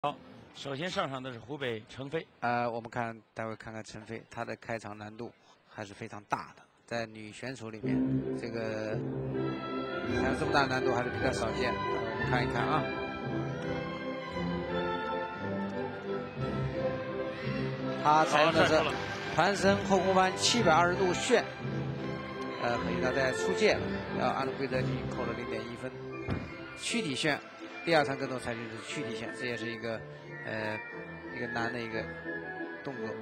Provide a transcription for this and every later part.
好，首先上场的是湖北程飞。 我们待会看看陈飞，他的开场难度还是非常大的，在女选手里面，这个还有这么大的难度还是比较少见。我们看一看啊。他采用的是盘身后空翻720度旋，可以他在出界要按照规则进行扣了0.1分。躯体旋，第二层跟头采取的是躯体旋，这也是一个难的一个动作。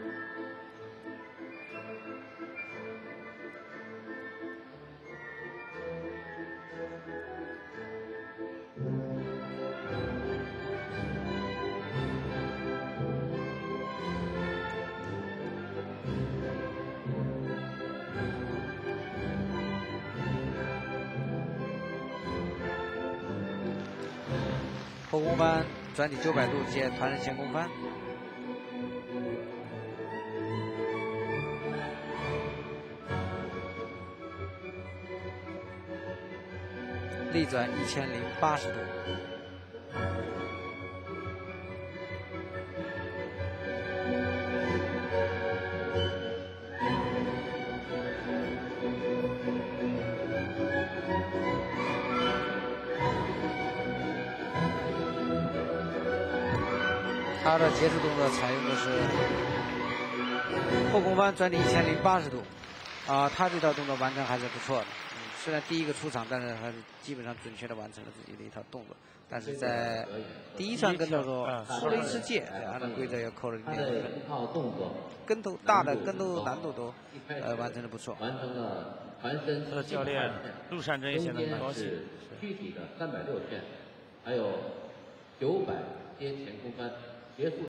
后空翻转体900度接团人前空翻，立转1080度。他的结束动作采用的是后空翻转体1080度，他这套动作完成还是不错的。虽然第一个出场，但是还是基本上准确的完成了自己的一套动作。但是在第一串跟头时候出了一次界，按照规则又扣了0.1分。跟头大的跟头难度都完成的不错。 完成了盘身教练陆善真也显得很高兴。 躯体的360旋，还有900接前空翻结束。